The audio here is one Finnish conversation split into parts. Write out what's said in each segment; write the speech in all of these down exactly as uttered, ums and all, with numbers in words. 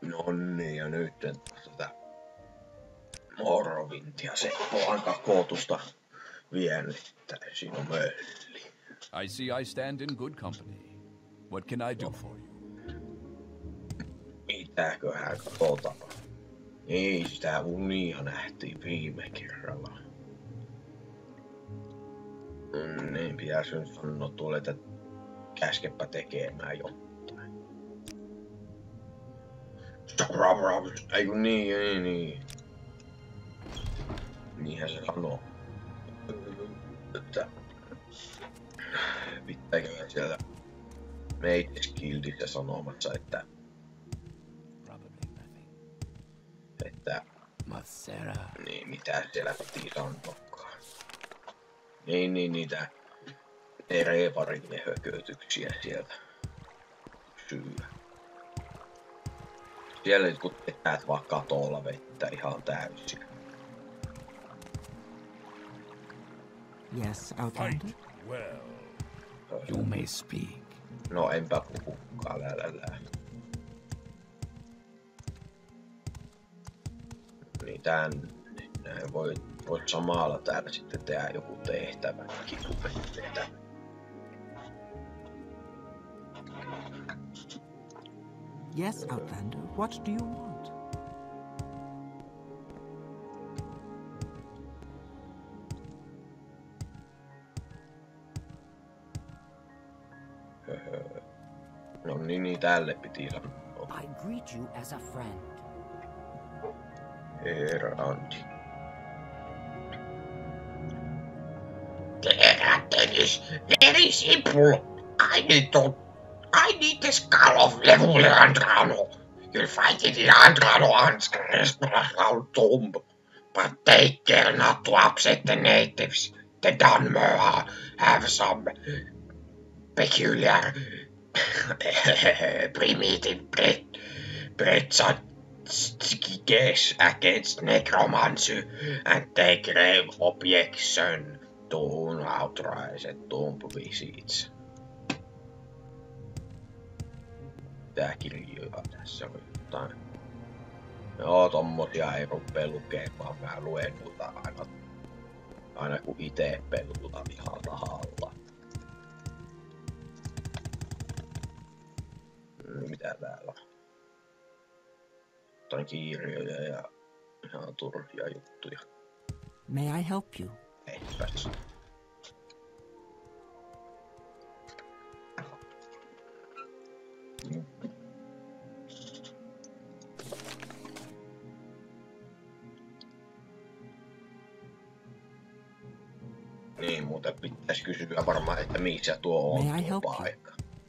No niin, ja nyt tätä Morrowindia Seppo aika kootusta vienyt täysin on mölli. I see I stand in good company. What can I do for you? Mitäköhän katsotaan? Ei sitä unia nähtiin viime kerralla. Niin pitäisi nyt sanoa tuolle, että käskepä tekemään jotain. Ei kun niin, niin, niin. Niinhän se sanoo. Että pitääkö siellä Mages Guildissä sanomassa, että että niin mitä siellä piti sanoakaan. Niin niin niitä ne reeparit ne hökötyksiä sieltä syö. Siellä kun teet vaan katolla vettä ihan täysin. Yes, Outlander. Well, You may speak. No enpä puhukaan, lää lää lää. Niin tän, näin voi, voi samalla täällä sitten tehdä joku tehtävä, tehtävä. Yes, Outlander. What do you want? No niin, niin tälle piti sanoa. I greet you as a friend. Herranti. Dennis, very simple. I need to, I need the skull of Levule Andrano. You'll find it in Andrano Anskar's round tomb. But take care not to upset the natives. The Dunmer have some peculiar primitive bread, guess against necromancy and the grave objection to unauthorized tomb visits. Tää kirjoja tässä on jotain. Joo, tommosia ei rupee lukemaan. Mä luen muuta aina, aina kun ite pelutan ihan tahalla. Mitä täällä on? Jotain kirjoja ja ihan turhia juttuja. May I help you? Eipäs. Niin, muuten pitäisi kysyä varmaan, että missä tuo on tuo paikka.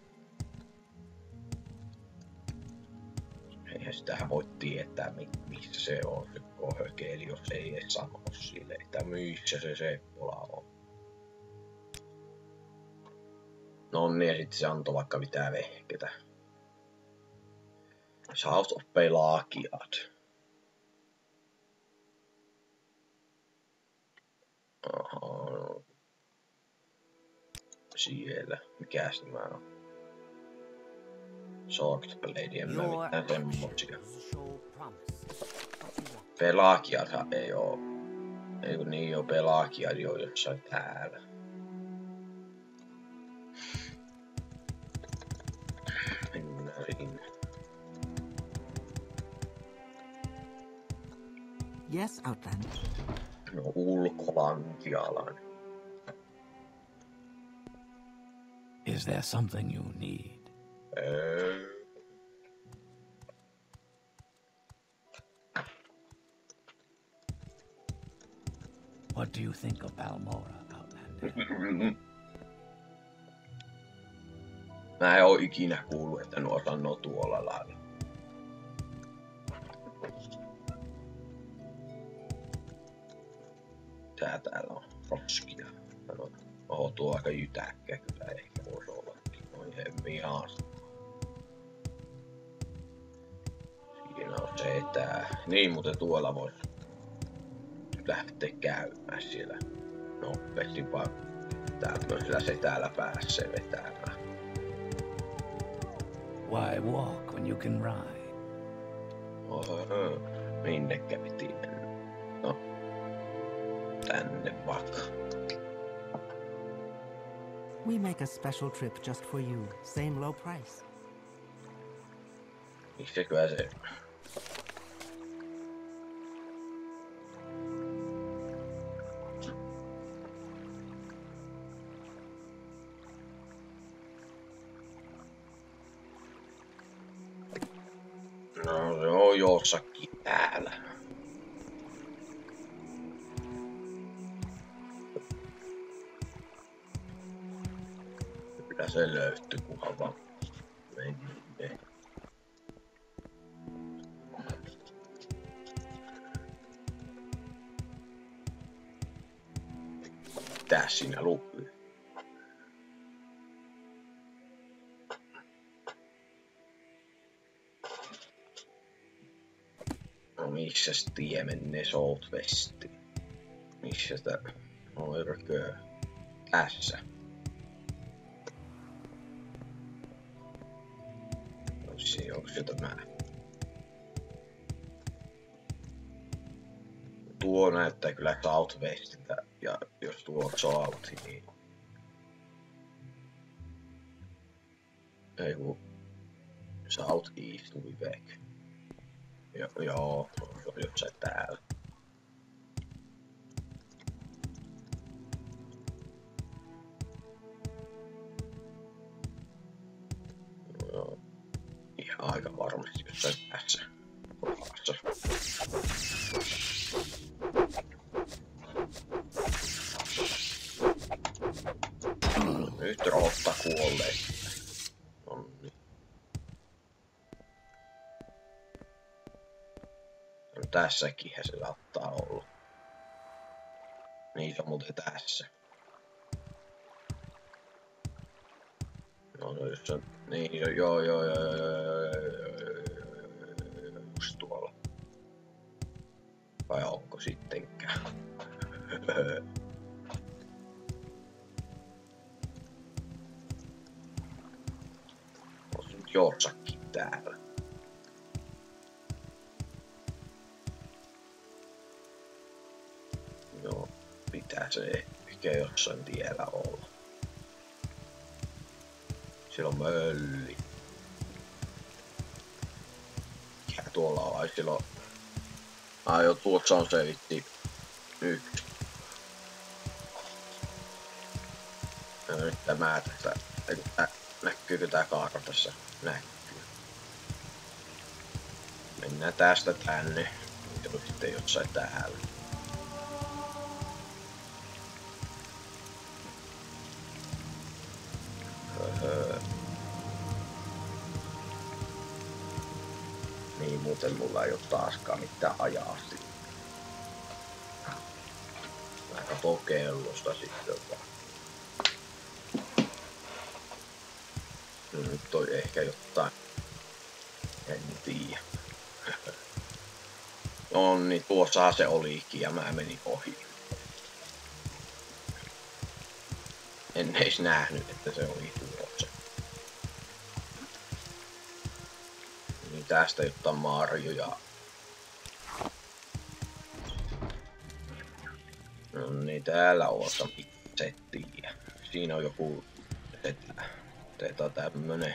Eihän sitähän voi tietää, missä se on se kohökeeli, jos ei edes sano sille, että missä se Seppola on. No niin, ja sitten se antoi vaikka mitään vehketä. South of Pelagiad. Aha, no. Siellä. Mikäs nämä on? Short Blade, en mä mitään semmosia. Pelagiadhan ei oo. Ei kun niin oo, Pelagiad joo jossain täällä. Mennään sinne. Yes, Outlander. No ulkolantialainen. Is there something you need? Öö. What do you think of Balmora, Outlander? Mä en oo ikinä kuullut, että nuo sanoo tuolla lailla. Tää täällä on roskia. Oho, tuo aika jytäkkä kyllä ehkä voisi ollakin. Noin hemmiaan. Siinä on se, että niin muuten tuolla voisi lähteä käymään siellä nopeasti, vaan tämmöisellä se täällä pääsee vetämään. Why walk when you can ride? Oho, minnekä piti mennä? No, tänne vaikka. We make a special trip just for you. Same low price. Miksiköhän se... No se on jossakin täällä. Kyllä se löytyi, kunhan vaan menne. Mitäs siinä lukee? No missäs tie menee Southwestiin? Missä sitä... Oirkö? Tässä. Onko se tämä? Tuo näyttää kyllä Southwestiltä, ja jos tuo on South, niin... Ei kun... South East tuli back. Jo, joo, se on jossain täällä. Joo. Ihan aika varmasti jossain tässä kohdassa. Nyt rotta kuollee. Nonni. No tässäkinhän se saattaa olla. Niin se on muuten tässä. No jos on... Niin joo joo joo joo just tuolla. Vai onko sittenkään? On nyt jossakin täällä. Joo, pitää se ehkä jossain tiellä olla. Siellä on mölli. Ja tuolla on, ai silloin... Ai jo, tuossa on se vitti yksi. Ja nyt tämä tästä... Tää, näkyykö tää kartassa? Näkyy. Mennään tästä tänne. Ja sitten jossain täällä. Öö. Niin muuten mulla ei oo taaskaan mitään ajaa sitten. Mä katson kellosta sitten vaan. No, nyt on ehkä jotain. En tiedä. No niin, tuossahan se olikin ja mä menin ohi. En edes nähnyt, että se oli tuossa. Niin tästä jotain marjoja. No niin, täällä oota settiä. Siinä on joku setä. Teetä tämmönen.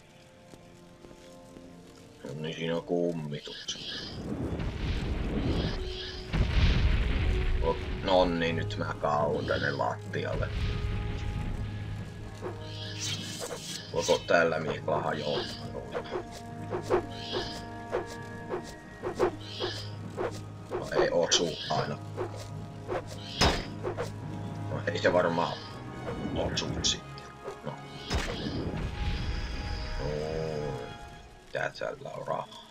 No niin, siinä on kummitus. No niin, nyt mä kaun tänne lattialle. Voiko tällä miekalla hajouttaa? No ei osu aina. No ei se varmaan osu sitten. No. No. Tätsellä on rahaa.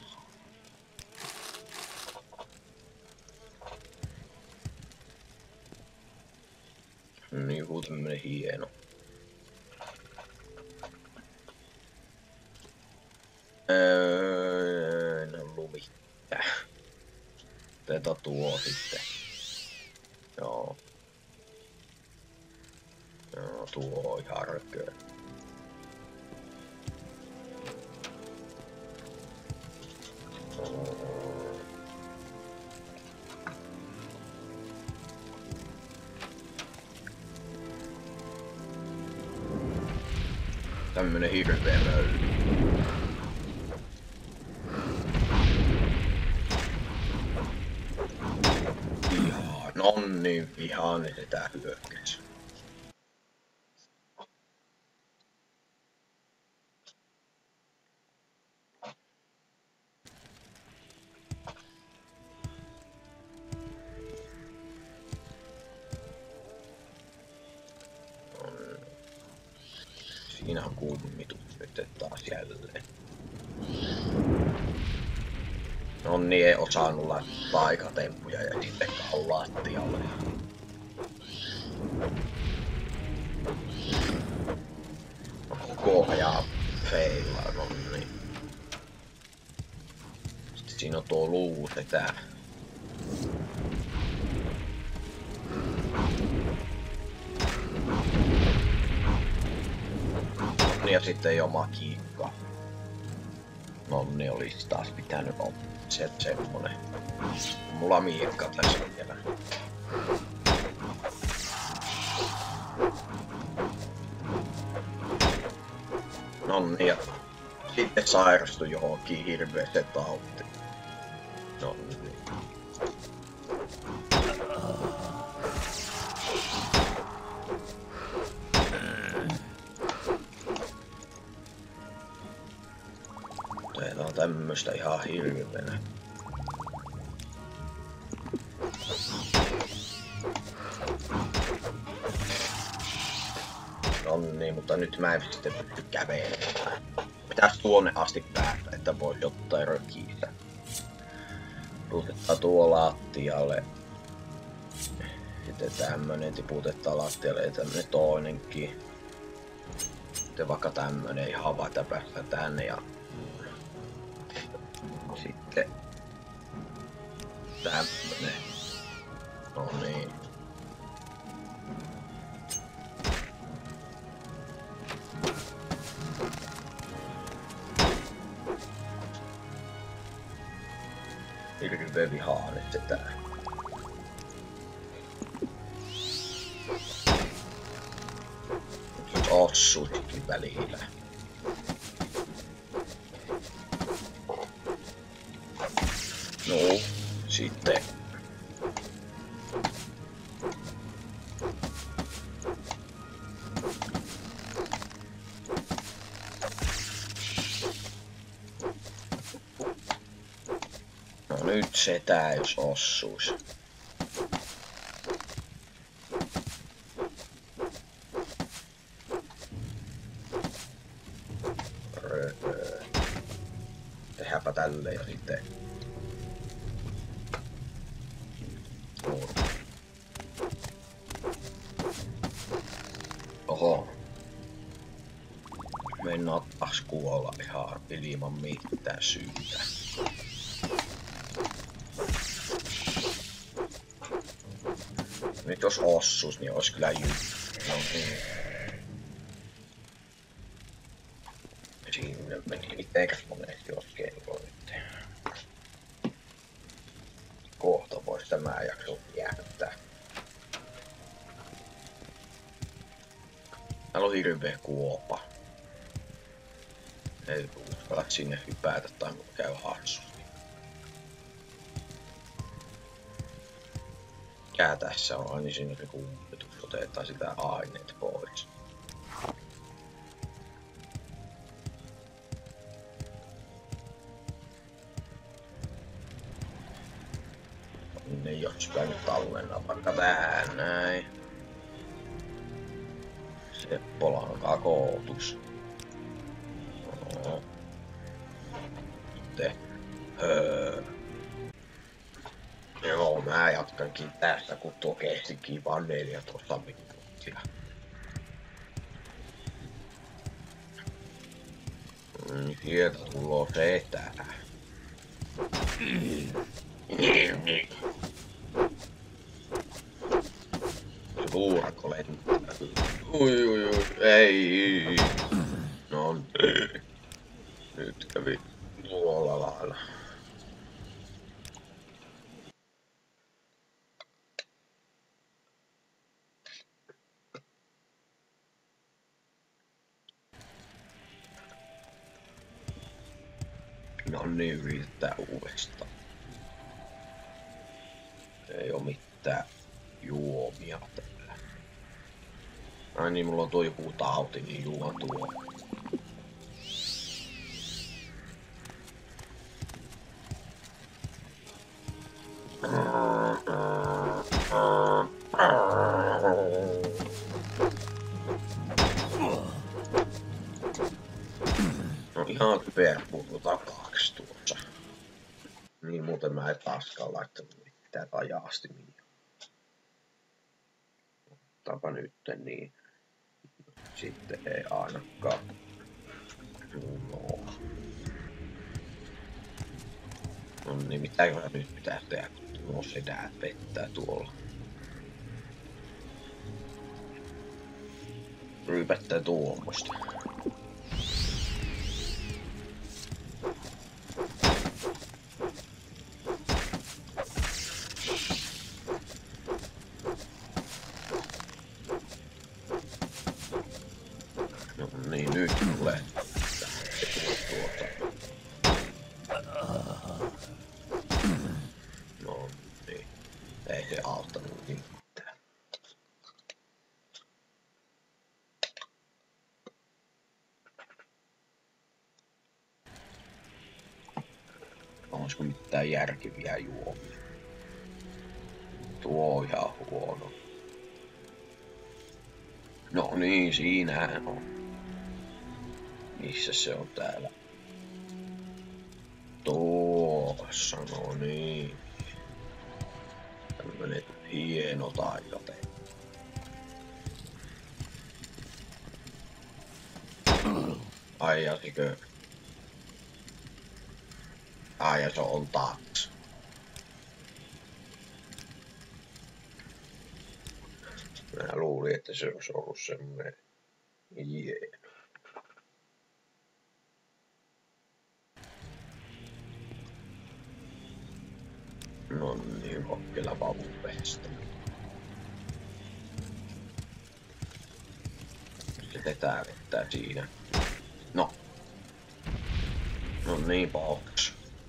Niin joku tämmönen hieno. Öö, en ollut mitään. Tätä tuo sitten. Joo. Joo, tuo on ihan rököä. Oh. Tämmönen hirveä mölli. Ihan, nonni, ihan sitä hyökkäs. Siinä on kummitus nyt taas jälleen. Nonni ei osannut laittaa taikatemppuja ja sitten kauan lattialle. Koko ajan feilaa Nonni. Sitten siinä on tuo luu setä. Ja sitten jo makiikka. Nonni olisi taas pitänyt olla se semmonen. Mulla miikka tässä vielä. Nonni ja sitten sairastui johonkin hirveeseen tautiin. Nonni. Tää on tämmöstä ihan hirveänä. Nonni, mutta nyt mä en sitten pysty kävelemään. Pitäis tuonne asti päästä, että voi jotain rökiistä. Tiputetaan tuo lattialle. Sitten tämmönen tiputetaan lattialle ja tämmönen toinenkin. Sitten vaikka tämmönen ihan vaikka päästä tänne ja sitten tämmönen. No niin. Hirveä vihaan nyt sitä. Nyt ossutkin välillä. No, sitten. No nyt setä jos ossuis. Röö. Tehdäänpä tälle ja sitten. Oho. Mennään taas kuolla ihan ilman mitään syytä. Nyt jos ossuis, niin ois kyllä jyy. No niin. Siinä meni mitenkäs monesti jos kelloitte. Kohta vois tämä jakso jäättää. Täällä on hirveä kuopa. Ei uskalla sinne hypätä tai käy hassusti. Mikä tässä on? Niin siinä on kummitus. Otetaan sitä aineet pois. Ne jos nyt tallenna vaikka tähän näin. Seppolan kakootus. No. Sitten. Öö. Joo, mä jatkankin tästä, kun tuo kestikin vaan neljätoista minuuttia. Mm, sieltä tuloo setää. Se luurakko lentää. Ui ui ui, ei. No niin. Nyt kävi tuolla lailla. No niin, yritetään uudestaan. Ei oo mitään juomia täällä. Ai niin, mulla on tuo joku tauti, niin juon tuo. No ihan typeä puhuu takaaksi tuossa. Niin muuten mä en taaskaan laittanut mitään rajaastimia. Ottaapa nytten niin. Sitten ei ainakaan. No. No niin, mitäkö nyt pitää tehdä, kun nuo sedät pettää tuolla. Ryypättää tuommoista. No niin, nyt tulee. Tuota. No niin, ei se auttanut mitään. Olisiko mitään järkeviä juomia? Tuo on ihan huono. No niin, siinähän on. Missä se on täällä? Tuossa, no niin. Tämmönen hieno taikate. Ai ja sikö? Ai ja se on taas. Mä luulin, että se olisi ollut semmonen hieno. No niin, kokeillaan uudestaan. Se vetää vettää siinä. No. No niin, box.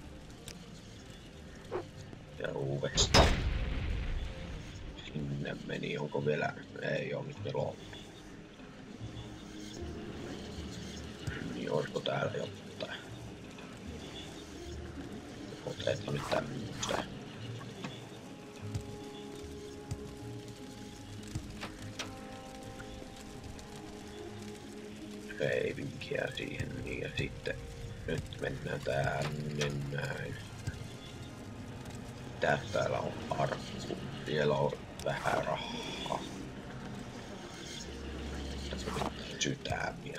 Ja uudestaan. Sinne meni, onko vielä? Ei oo nyt loppu. Niin, olisiko täällä jotain? Otetaan nyt tämmöstä. Reivinkiä siihen, niin ja sitten nyt mennään tänne näin. Mitäs täällä on arkku? Siellä on vähän rahaa. Tässä on sydämiä.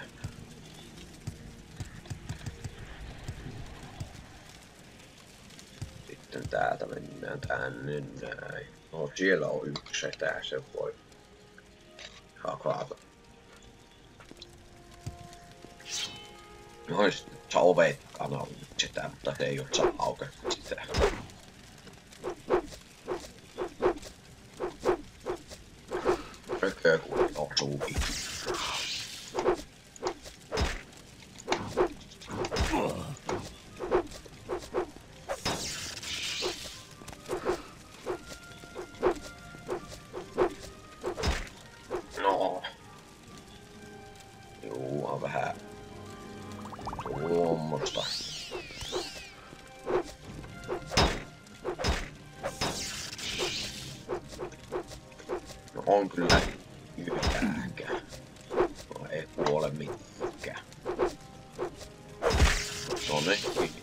Sitten täältä mennään tänne näin. No siellä on yksi setä, se voi hakata. Nois saa ovet kanavalla sitä, mutta se ei oo saa aukea sitä. Rökö kun osuu ikinä. No. Juu, on vähän tuommoista. No on kyllä yhtäänkään. No ei kuole mitkään. No ne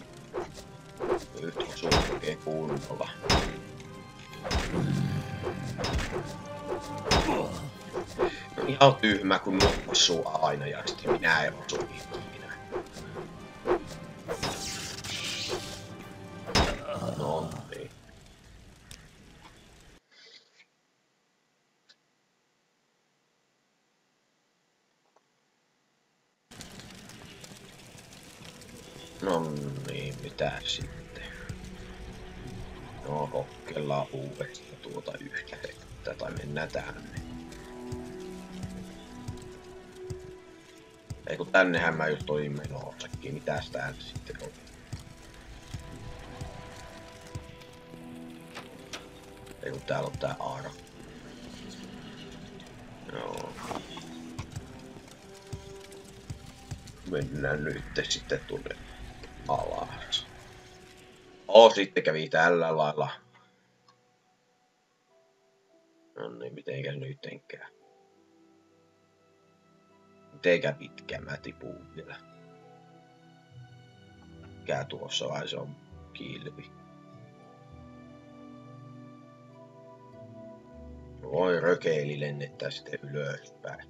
yhtä sulkee kunnolla. No ihan tyhmä kun nuo osuu aina ja sitten minä en osu ikinä. No niin. No niin, mitä sitten? No kokeillaan uudestaan tuota yhtä vettä tai mennään tänne. Ei kun tännehän mä just olin menossakin, mitäs täällä sitten oli? Ei kun täällä on tää Aaro. Joo. Mennään nyt sitten tuonne alas. Oh, sitten kävi tällä lailla. No niin, mitenkä nytenkään. Mitenkä pitkä mä tipun vielä. Mikä tuossa vai se on kilpi. Voi rökeili lennettää sitten ylöspäin.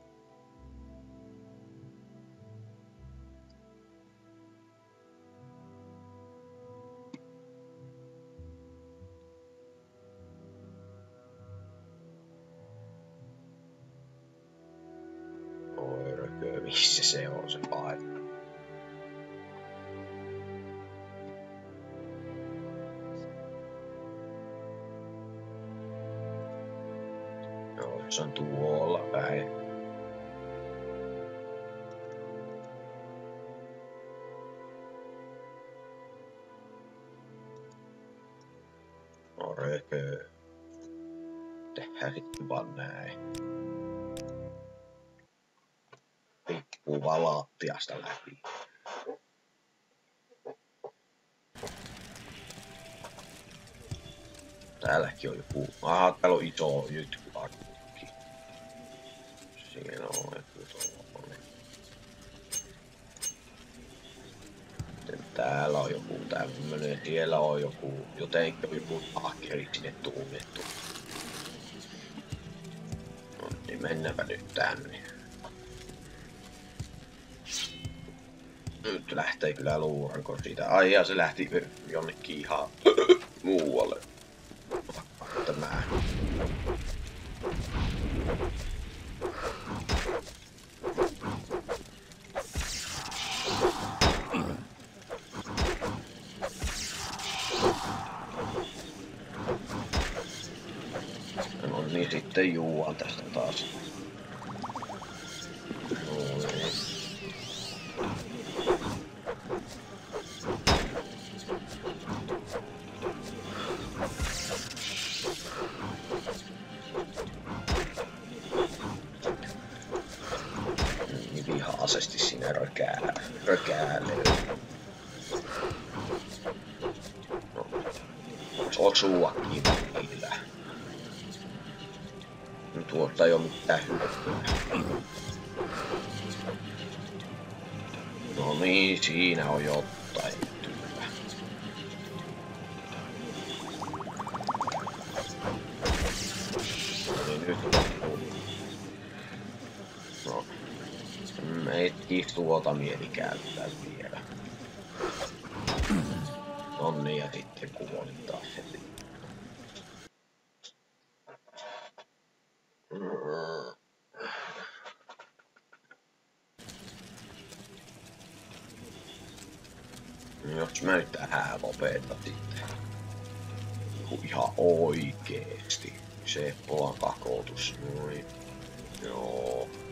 Oi rökö, missä se on se paikka? Se on tuolla päin. No rökö. Tehdään sitten vaan näin. Tippuu vaan lattiasta läpi. Täälläkin on joku. Aha, täällä on iso jytkyakku. Siinä on joku tuollainen. Sitten täällä on joku tämmönen. Siellä on joku, jotenkin joku ahkeri sinne tuunnettu. No niin, mennäänpä nyt tänne. Nyt lähtee kyllä luuranko siitä. Ai ja se lähti jonnekin ihan muualle. Tämä. No niin, sitten juuan tästä taas. Noin. Niin vihaisesti sinne rökää, rökäälee. No. Osuakin välillä. Tuolta ei oo mitään hyötyä. No niin, siinä on jotain hyvää. No niin, nyt loppuu. No. Ei tuota mieli käyttää vielä. No niin, ja sitten kuolin taas heti. Jos mä nyt tähän lopetan sitten. Ihan oikeesti. Se on kakotus. Noin. Joo.